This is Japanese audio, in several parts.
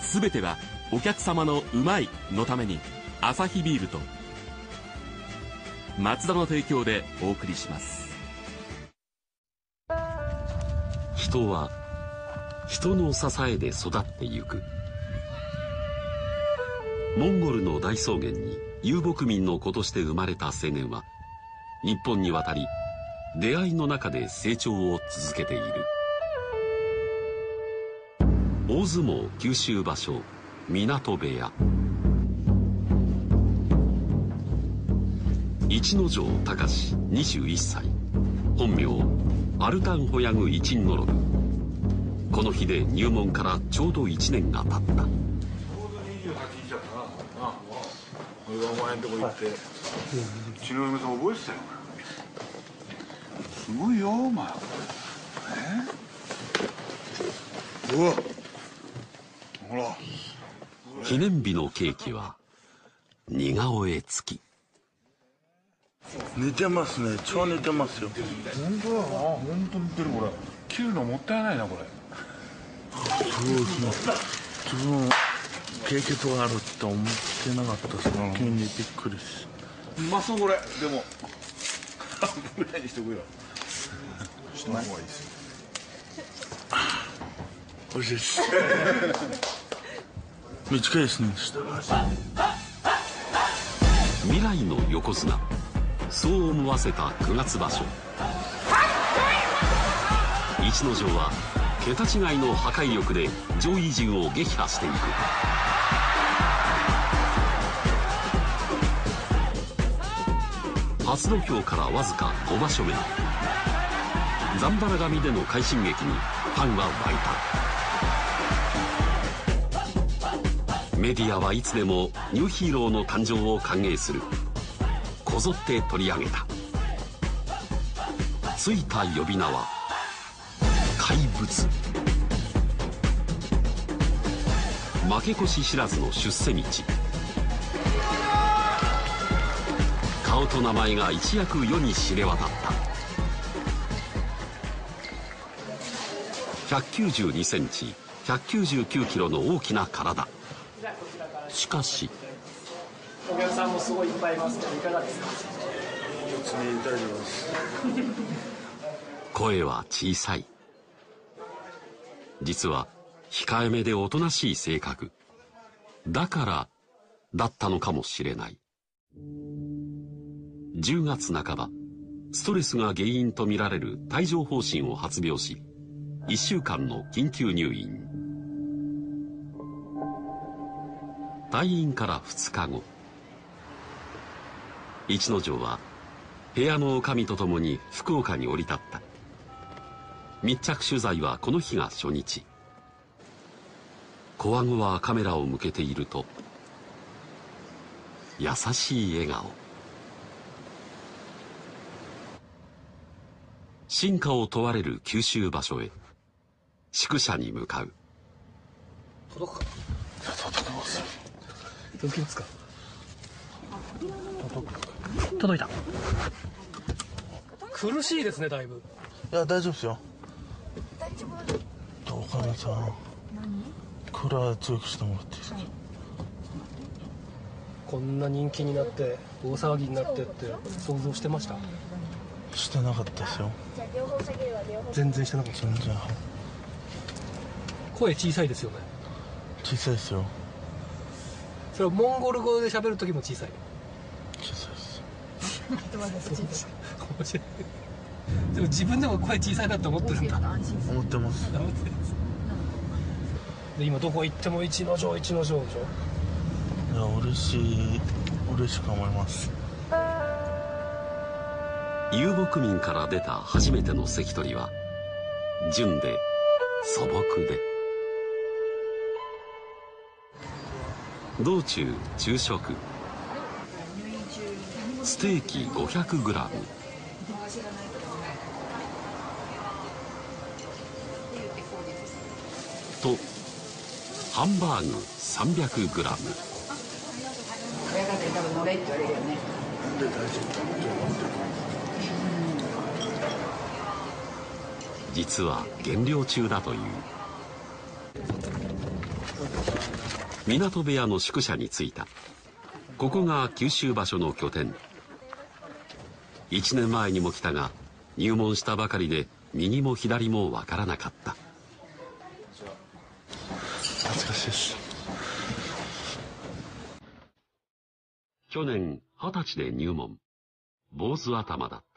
全てはお客様のうまいのためにアサヒビールとマツダの提供でお送りします。 人は人の支えで育ってゆく。モンゴルの大草原に遊牧民の子として生まれた青年は日本に渡り出会いの中で成長を続けている。大相撲九州場所湊部屋。逸ノ城隆21歳、本名アルタンホヤグイチンノロブ。この日で入門からちょうど1年が経った。ちょうど28日だったな。俺がお前んとこ行って、うちの嫁さん覚えてたよ。すごいよお前。うわ、ほら。記念日のケーキは似顔絵付き。 似てますね、超似てますよ。 本当だな、本当似てる。これ切るのもったいないな。これそうですね、自分ケーキとかあるって思ってなかったです。急にびっくりし。 うまそうこれ。でも半分ぐらいにしとくよ。した方がいいですよ。 美味しいです短いですね。 未来の横綱、そう思わせた9月場所。逸ノ城は桁違いの破壊力で上位陣を撃破していく。初土俵からわずか5場所目、ザンバラ神での快進撃にファンは沸いた。メディアはいつでもニューヒーローの誕生を歓迎する。こぞって取り上げた。ついた呼び名は怪物。負け越し知らずの出世道。顔と名前が一躍世に知れ渡った。192センチ199キロの大きな体。しかしお客さんもすごいいっぱいいますけど、いかがですか？ 別に大丈夫です。 声は小さい。実は控えめでおとなしい性格だからだったのかもしれない。10月半ば、ストレスが原因とみられる帯状疱疹を発病し、1週間の緊急入院。退院から2日後、逸ノ城は部屋の女将と共に福岡に降り立った。密着取材はこの日が初日。小顎はカメラを向けていると優しい笑顔。進化を問われる九州場所へ宿舎に向かう。 届くか？ 届きます。 届きますか？届いた。苦しいですね、だいぶ。 いや、大丈夫ですよ。岡田さん、これは強くしてもらっていいですか？ こんな人気になって大騒ぎになってって想像してました？ してなかったですよ。 全然してなかった。 全然。 声小さいですよね。 小さいですよ。 それはモンゴル語で喋る時も小さい？ 小さいです。 面白い。でも自分でも声小さいなって思ってるんだ。 思ってます。 で今どこ行っても逸ノ城逸ノ城でしょ。 いや、嬉しく思います。 遊牧民から出た初めての関取は純で素朴で、道中昼食、ステーキ 500g とハンバーグ 300g。 親方に多分乗れって言われるよね。 実は減量中だという。 港部屋の宿舎に着いた。ここが九州場所の拠点。1年前にも来たが、入門したばかりで右も左もわからなかった。 懐かしいです。 去年20歳で入門。坊主頭だった。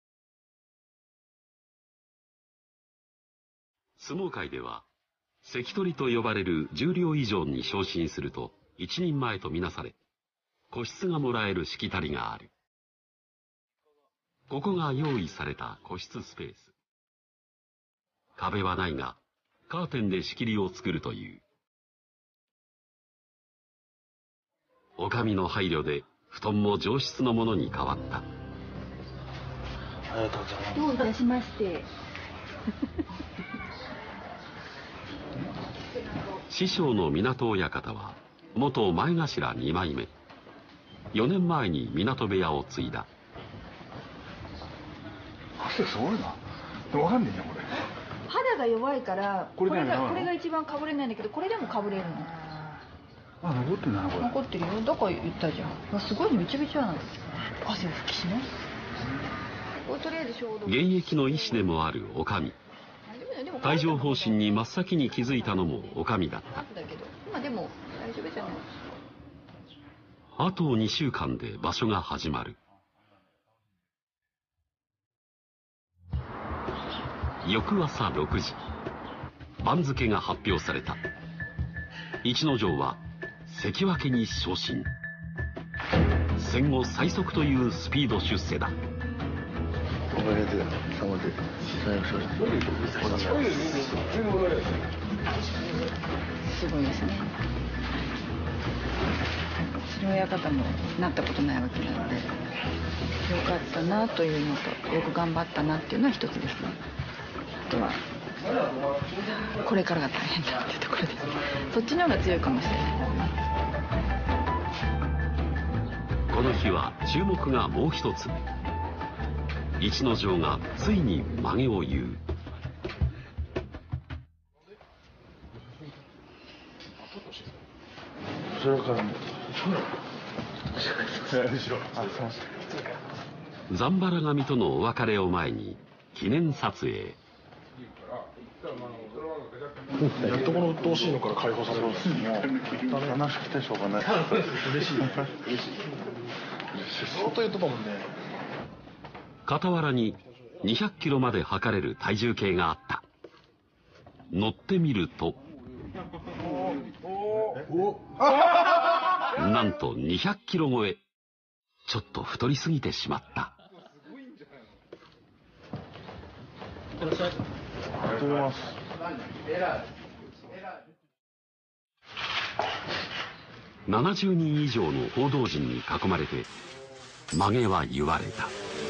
相撲界では関取と呼ばれる十両以上に昇進すると一人前とみなされ、個室がもらえるしきたりがある。ここが用意された個室スペース。壁はないがカーテンで仕切りを作るという。女将の配慮で布団も上質のものに変わった。 ありがとうございます。 どういたしまして。 師匠の港親方は元前頭2枚目。4年前に港部屋を継いだ。 汗すごいな。わかんねえなこれ。 肌が弱いからこれが一番かぶれないんだけど、これでもかぶれるの。 あ、残ってんだなこれ。 残ってるよ。だから言ったじゃん。すごいびちゃびちゃなの。汗を拭きしない。とりあえず消毒。 現役の医師でもある女将。帯状疱疹に真っ先に気づいたのも女将だった。 今でも大丈夫じゃない。 あと2週間で場所が始まる。翌朝6時、番付が発表された。逸ノ城は関脇に昇進。戦後最速というスピード出世だ。 おかげで今日まですごいですね。その親方もなったことないわけなので、よかったなというのと、よく頑張ったなっていうのは一つですね。あとはこれからが大変だっていうところです。そっちの方が強いかもしれない。 この日は注目がもう一つ。逸ノ城がついに曲げを言う。 それからザンバラ神とのお別れを前に記念撮影。 やっとこの鬱陶しいのから解放されるんです。 悲しくてしょうがない。 嬉しい。相当言っとったもんね。 傍らに200キロまで測れる体重計があった。乗ってみると、なんと200キロ超え。ちょっと太りすぎてしまった。 ありがとうございます。 70人以上の報道陣に囲まれて曲げは言われた。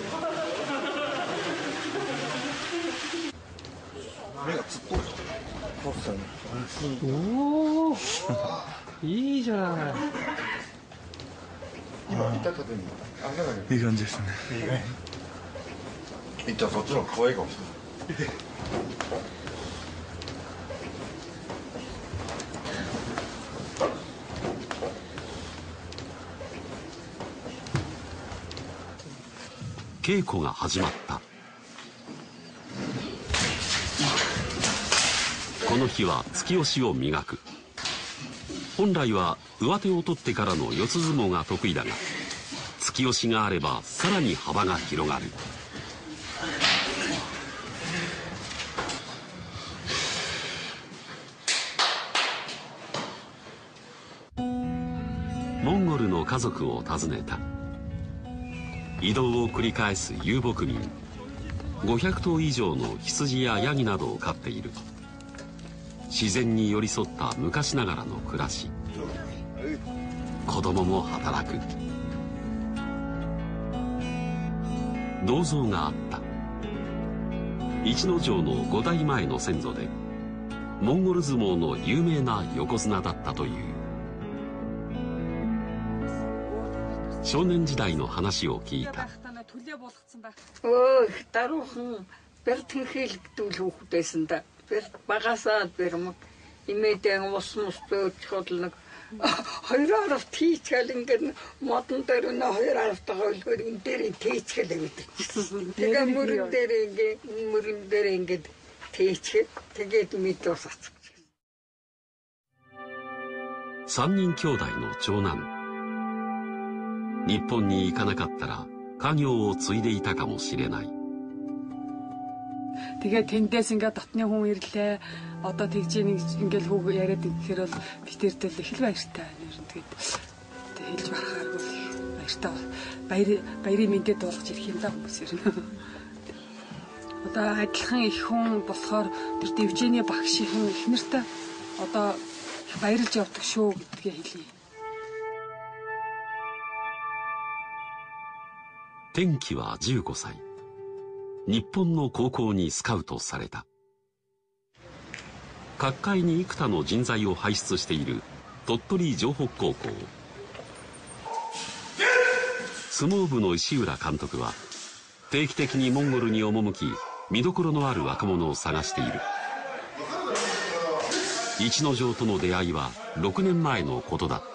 目がつっとる。 おお、いいじゃない。 今見た時にいい感じですね。いいじゃあそっちの方が可愛いかもしれない。 稽古が始まった。この日は突き押しを磨く。本来は上手を取ってからの四つ相撲が得意だが、突き押しがあればさらに幅が広がる。モンゴルの家族を訪ねた。移動を繰り返す遊牧民。500頭以上の羊やヤギなどを飼っている。自然に寄り添った昔ながらの暮らし。子供も働く。銅像があった。逸ノ城の5代前の先祖でモンゴル相撲の有名な横綱だったという。少年時代の話を聞いた。 имэдэн усмустай өчгөл нэг хоёр араас тийчэл ингээд модон дээр нэ хоёр араастайгаа үлгэр энэ дээр тийчэл гэдэг. Тэгээ мөрөн дээр ингээд тийчээ тэгээд мэд усац. 3人兄弟の長男。日本に行かなかったら家業を継いでいたかもしれない。 Тэгээ тэндээс ингээд дотны хүн ирлээ. Одоо тэгж ингээд хүүг яриад ирэхээр бол би тэрдээ л их л баяртай. Тэгээд хэлж барахааргүй баяртай. Баярын мэдээ дуулгаж ирэх юм даа хүмүүсээр. Одоо адилхан их хүн болохоор тэр дэвжээний багшийн их нэртэй одоо баярлж явдаг шүү гэдгээ хэлье. 転機は15歳。 日本の高校にスカウトされた。各界に幾多の人材を輩出している鳥取城北高校。相撲部の石浦監督は定期的にモンゴルに赴き見どころのある若者を探している。逸ノ城との出会いは6年前のことだった。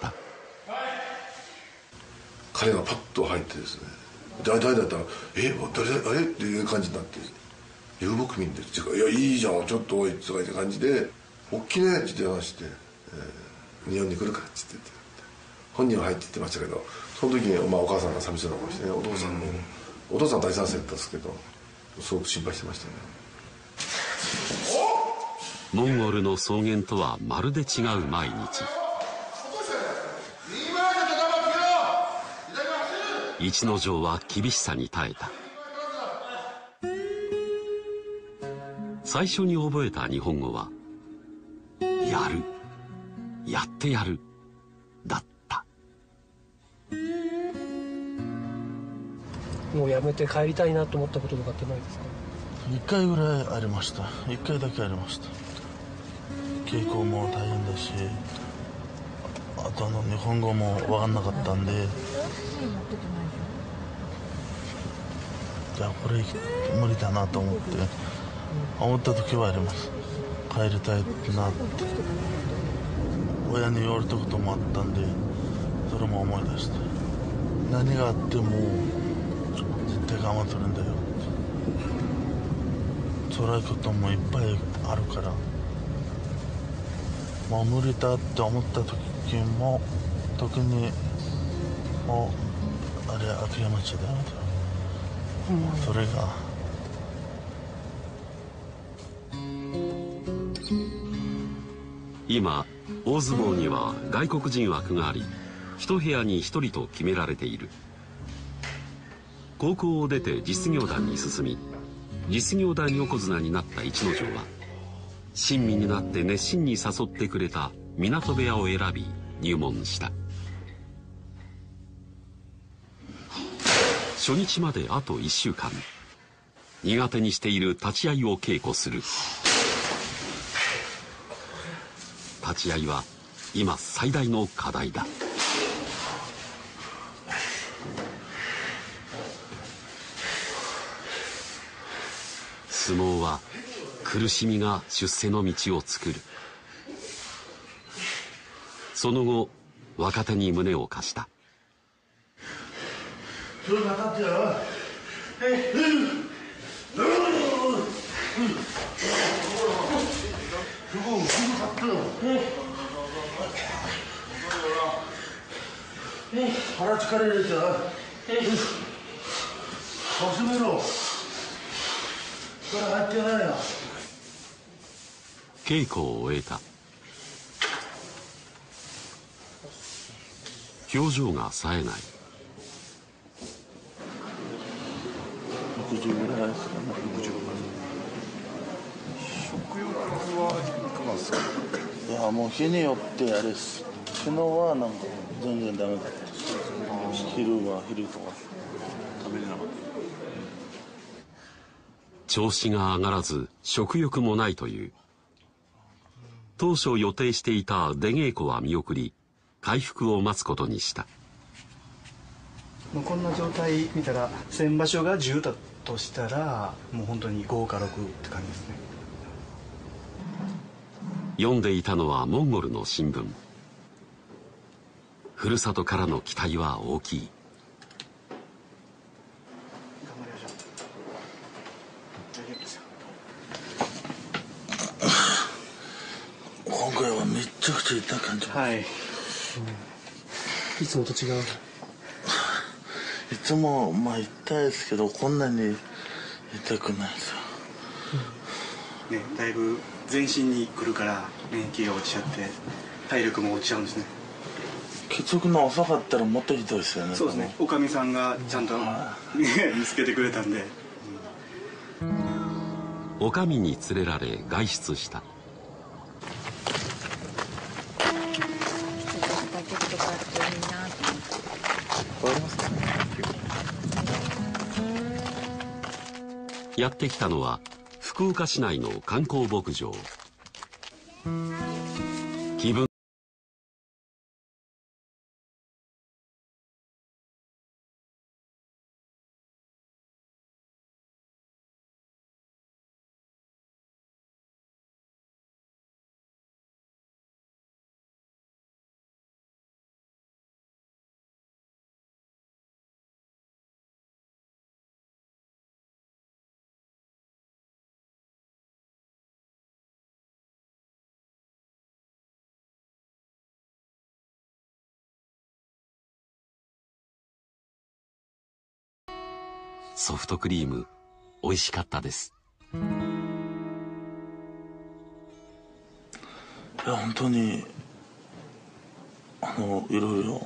彼がパッと入ってですね、誰だったら「誰あれ?」っていう感じになって「遊牧民で」っていうか「いやいいじゃんちょっとおい」とかいう感じで「大きいね」って電話して「日本に来るか」って言って本人は入って言ってましたけど、その時にお母さんが寂しそうな顔してね、お父さんは大賛成だったんですけどすごく心配してましたね。 モンゴルの草原とはまるで違う毎日。逸ノ城は厳しさに耐えた。最初に覚えた日本語はやる、やってやるだった。 もうやめて帰りたいなと思ったこととかってないですか ？1回ぐらいありました。1回だけありました。稽古も大変だし、あと日本語も分かんなかったんで、じゃあこれ無理だなと思った時はあります。帰りたいなって親に言われたこともあったんで、それも思い出して、何があっても絶対我慢するんだよって。辛いこともいっぱいあるから、もう無理だって思った時も特にもうあれ諦めちゃダメだよ。それが今大相撲には外国人枠があり、一部屋に一人と決められている。高校を出て実業団に進み、実業団横綱になった逸ノ城は親身になって熱心に誘ってくれた港部屋を選び入門した。初日まであと1週間、苦手にしている立ち合いを稽古する。立ち合いは今最大の課題だ。相撲は苦しみが出世の道を作る。その後若手に胸を貸した。 腹力入れて始めろ。それ入ってないな。 稽古を終えた。表情が冴えない。 60ぐらいですかね。 食欲はいかがですか？ いやもう日によってあれです。昨日はなんか全然ダメだった。昼とか食べれなかった。 調子が上がらず食欲もないという。当初予定していた出稽古は見送り、回復を待つことにした。 こんな状態見たら先場所が10だとしたらもう本当に5か6って感じですね。 読んでいたのはモンゴルの新聞。ふるさとからの期待は大きい。 今回はめちゃくちゃ痛い感じ。 はい。 いつもと違う。 いつもまあ痛いですけど、こんなに痛くないですよ。 ね、だいぶ全身に来るから免疫が落ちちゃって体力も落ちちゃうんですね。 血液の遅かったらもっとひどいですよね。 そうですね。おかみさんがちゃんと見つけてくれたんで。 おかみに連れられ外出した。やってきたのは福岡市内の観光牧場。気分ソフトクリーム美味しかったです。 いや本当にいろいろ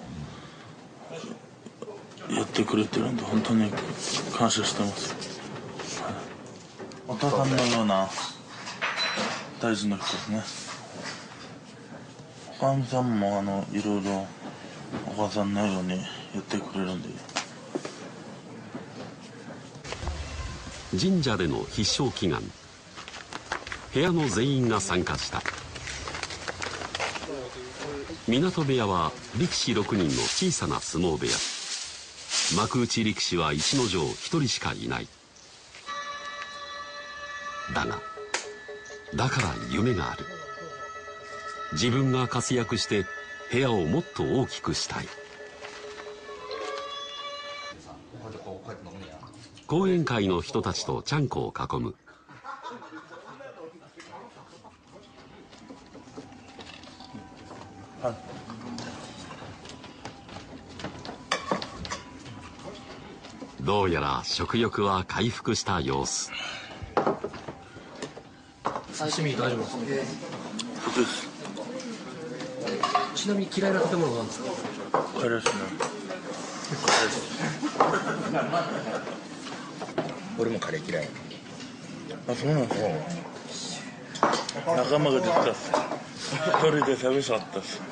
やってくれてるんで本当に感謝してます。お父さんのような大事な人ですね。おかみさんもいろいろお母さんのようにやってくれるんで。 神社での必勝祈願。部屋の全員が参加した。港部屋は力士6人の小さな相撲部屋。幕内力士は逸ノ城1人しかいない。だから夢がある。自分が活躍して部屋をもっと大きくしたい。講演会の人たちとちゃんこを囲む。どうやら食欲は回復した様子。 刺身大丈夫ですか？ちなみに嫌いな食べ物は何ですか？ カレーですね。 俺もカレー嫌い。 あ、そうなんですか。仲間が出たっす。一人で寂しかったっす。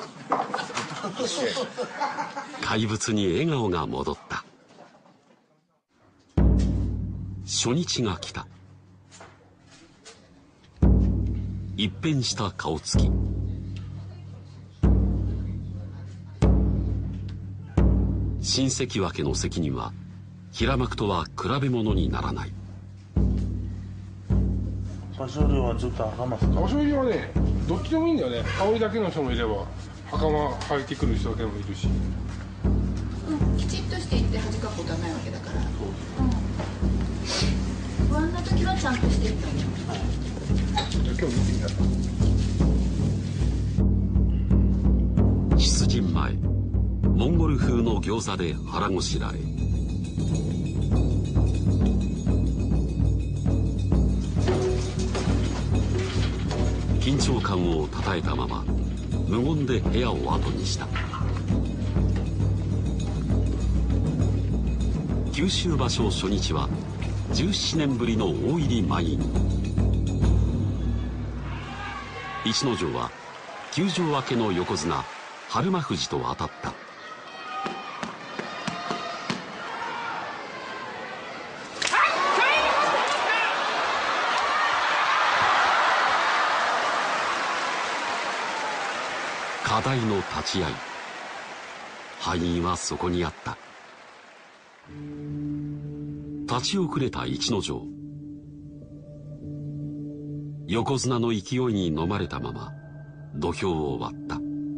怪物に笑顔が戻った。初日が来た。一変した顔つき。新関脇の責任は平幕とは比べ物にならない。 場所入りはずっと袴ですか？ 場所入りはね、どっちでもいいんだよね。羽織だけの人もいれば袴履いてくる人だけもいるし、 きちっとしていって恥かくことはないわけだから、不安な時はちゃんとしていってあげます。 今日見てみたら出陣前、モンゴル風の餃子で腹ごしらえ。緊張感をたたえたまま無言で部屋を後にした。九州場所初日は17年ぶりの大入り満員。逸ノ城は休場明けの横綱日馬富士と当たった。課題の立ち合い。敗因はそこにあった。立ち遅れた逸ノ城。横綱の勢いに飲まれたまま土俵を割った。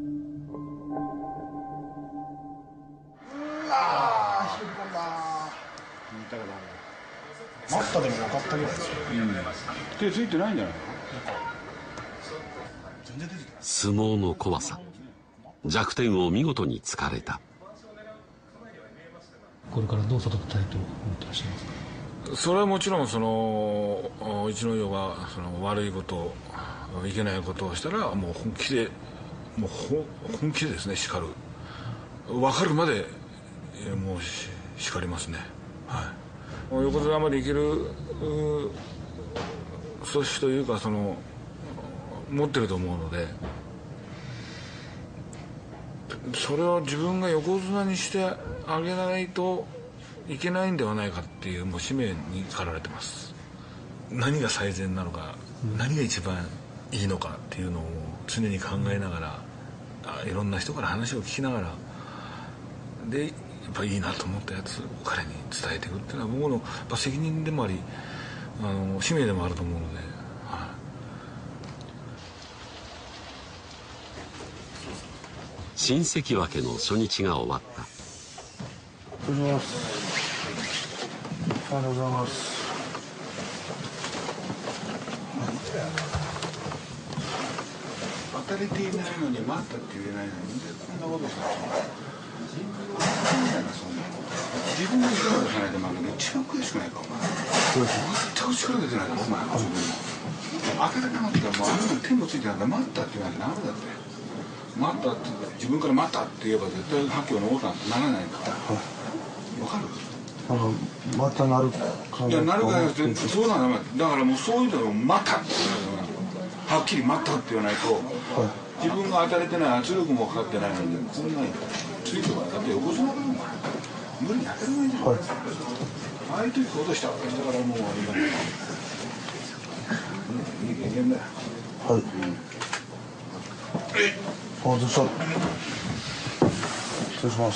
待ったでもよかったぐらいですよ。手ついてないんじゃないの？ 相撲の怖さ、弱点を見事に突かれた。 これからどう育てたいと思ってらっしゃいますか？ それはもちろん逸ノ城が悪いこといけないことをしたらもう本気でですね叱る。分かるまでもう叱りますね。はい。横綱までいける素質というか持ってると思うので、それを自分が横綱にしてあげないといけないんではないかっていうもう使命に駆られてます。何が最善なのか、何が一番いいのかっていうのを常に考えながら、いろんな人から話を聞きながらで、やっぱりいいなと思ったやつを彼に伝えていくっていうのは僕のやっぱ責任でもあり使命でもあると思うので、はい。 新関脇の初日が終わった。 失礼します。ありがとうございます。 当たれていないのに待ったって言えないのにこんなことしたら自分の力出さないで負けて一番悔しくないかお前。全く力出てないだろお前自分の。当たれなかったらもうあんなの手もついてないから待ったって言わないとダメだって。待ったって自分から待ったって言えば絶対発狂のことなんてならないんだから。わかる？ またなるか。いやなるかってそうなのだからもうそういうのを待ったってはっきり待ったって言わないと、自分が当たれてない圧力もかかってないのにこんなについてはだって横綱だろお前無理に当たらないじゃん。ああいう時落としたわけだからもうあれだね。いい経験だよ。 はい。あ、どうした。失礼します。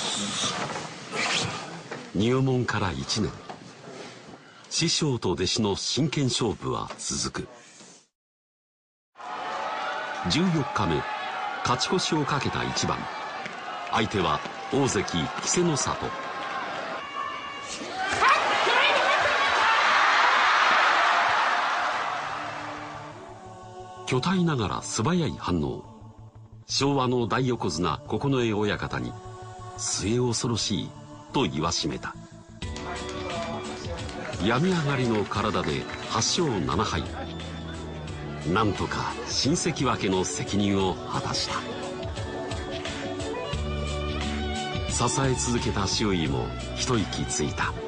入門から1年、師匠と弟子の真剣勝負は続く。14日目、勝ち越しをかけた一番。相手は大関稀勢の里。巨体ながら素早い反応。昭和の大横綱九重親方に末恐ろしいと言わしめた。病み上がりの体で8勝7敗。なんとか新関脇の責任を果たした。支え続けた周囲も一息ついた。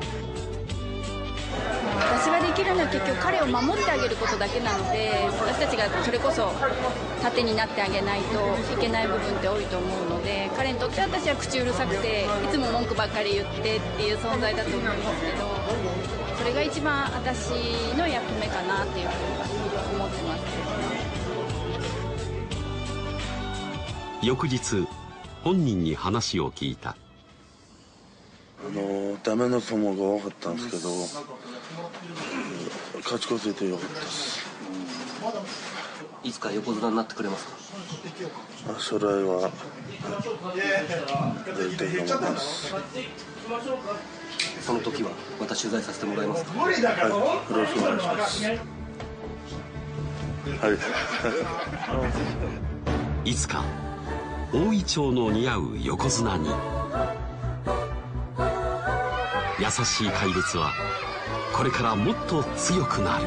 私ができるのは結局彼を守ってあげることだけなので、私たちがそれこそ盾になってあげないといけない部分って多いと思うので、彼にとって私は口うるさくていつも文句ばっかり言ってっていう存在だと思いますけど、それが一番私の役目かなっていうふうに思ってます。 翌日、本人に話を聞いた。 ダメな相撲が多かったんですけど、勝ち越せてよかったです。 いつか横綱になってくれますか？ 将来は出ていると思います。 その時はまた取材させてもらえますか？ はい、よろしくお願いします。 はい。いつか大イチョウの似合う横綱に。優しい怪物はこれからもっと強くなる。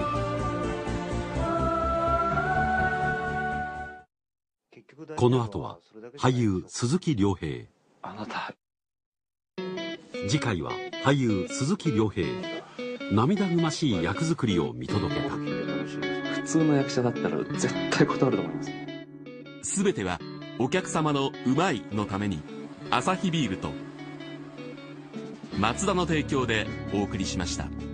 この後は俳優鈴木亮平。 あなた。 次回は俳優鈴木亮平。涙ぐましい役作りを見届けた。 普通の役者だったら絶対断ると思います。 すべてはお客様のうまいのためにアサヒビールとマツダの提供でお送りしました。